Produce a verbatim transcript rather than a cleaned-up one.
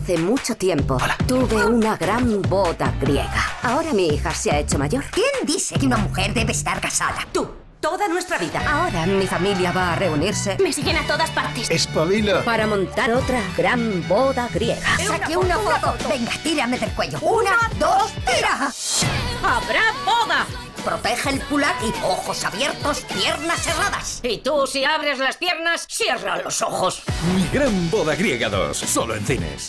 Hace mucho tiempo Hola. tuve una gran boda griega. Ahora mi hija se ha hecho mayor. ¿Quién dice que una mujer debe estar casada? Tú, toda nuestra vida. Ahora mi familia va a reunirse Me siguen a todas partes. Espabila. para montar otra gran boda griega. Saque una foto. Venga, tírame del cuello. Una, dos, tira. ¡Habrá boda! Protege el culaki. Ojos abiertos, piernas cerradas. Y tú, si abres las piernas, cierra los ojos. Mi gran boda griega dos, solo en cines.